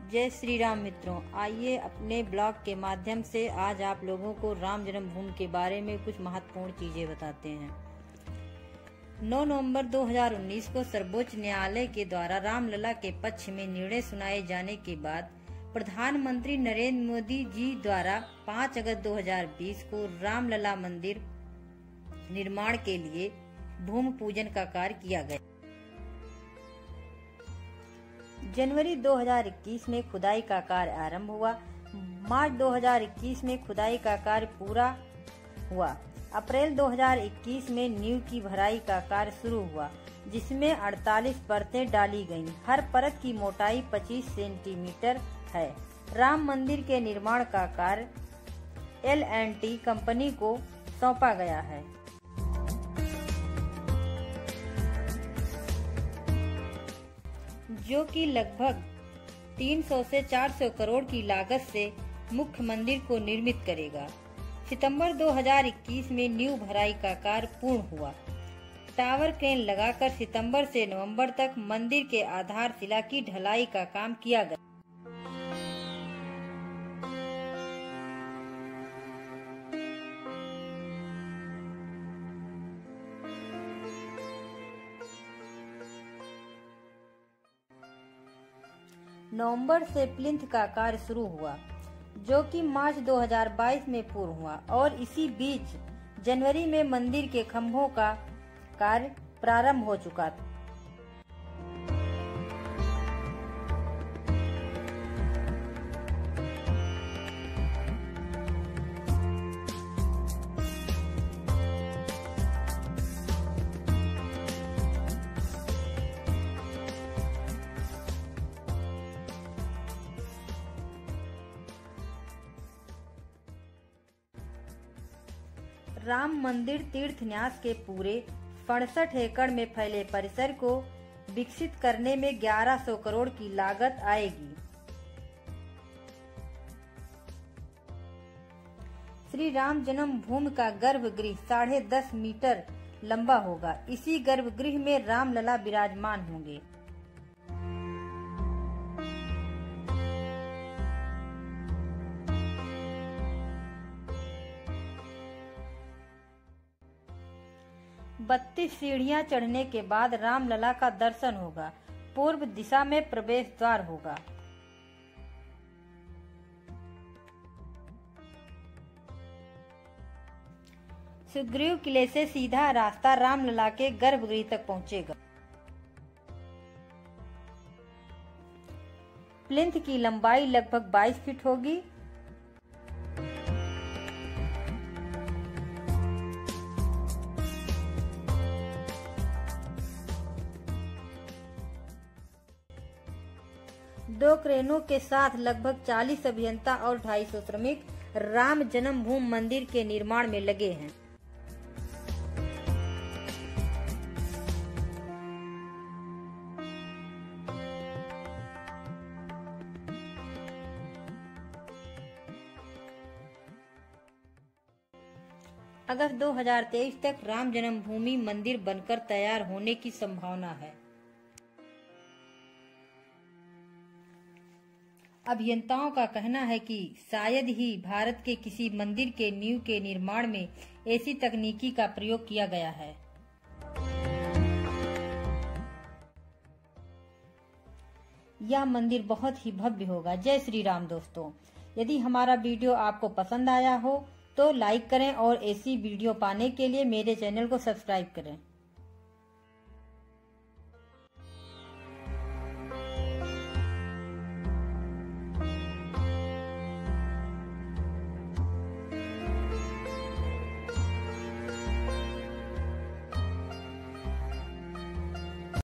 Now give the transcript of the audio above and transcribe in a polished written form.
जय श्री राम मित्रों, आइए अपने ब्लॉग के माध्यम से आज आप लोगों को राम जन्मभूमि के बारे में कुछ महत्वपूर्ण चीजें बताते हैं। 9 नवंबर 2019 को सर्वोच्च न्यायालय के द्वारा रामलला के पक्ष में निर्णय सुनाए जाने के बाद प्रधानमंत्री नरेंद्र मोदी जी द्वारा 5 अगस्त 2020 को रामलला मंदिर निर्माण के लिए भूमि पूजन का कार्य किया गया। जनवरी 2021 में खुदाई का कार्य आरंभ हुआ। मार्च 2021 में खुदाई का कार्य पूरा हुआ। अप्रैल 2021 में नींव की भराई का कार्य शुरू हुआ, जिसमें 48 परतें डाली गईं। हर परत की मोटाई 25 सेंटीमीटर है। राम मंदिर के निर्माण का कार्य L&T कंपनी को सौंपा गया है। जो कि लगभग 300 से 400 करोड़ की लागत से मुख्य मंदिर को निर्मित करेगा। सितंबर 2021 में नींव भराई का कार्य पूर्ण हुआ। टावर क्रेन लगाकर सितंबर से नवंबर तक मंदिर के आधारशिला की ढलाई का काम किया गया। नवंबर से प्लिंथ का कार्य शुरू हुआ, जो कि मार्च 2022 में पूर्ण हुआ और इसी बीच जनवरी में मंदिर के खंभों का कार्य प्रारंभ हो चुका था। राम मंदिर तीर्थन्यास के पूरे 67 एकड़ में फैले परिसर को विकसित करने में 1100 करोड़ की लागत आएगी। श्री राम जन्मभूमि का गर्भगृह 10.5 मीटर लंबा होगा। इसी गर्भगृह में रामलला विराजमान होंगे। बत्तीस सीढ़ियां चढ़ने के बाद रामलला का दर्शन होगा। पूर्व दिशा में प्रवेश द्वार होगा। सुग्रीव किले से सीधा रास्ता रामलला के गर्भगृह तक पहुंचेगा। प्लिंथ की लंबाई लगभग 22 फीट होगी। दो क्रेनों के साथ लगभग 40 अभियंता और 250 श्रमिक राम जन्मभूमि मंदिर के निर्माण में लगे हैं। अगस्त 2023 तक राम जन्मभूमि मंदिर बनकर तैयार होने की संभावना है। अभियंताओं का कहना है कि शायद ही भारत के किसी मंदिर के नींव के निर्माण में ऐसी तकनीकी का प्रयोग किया गया है। यह मंदिर बहुत ही भव्य होगा। जय श्री राम दोस्तों, यदि हमारा वीडियो आपको पसंद आया हो तो लाइक करें और ऐसी वीडियो पाने के लिए मेरे चैनल को सब्सक्राइब करें।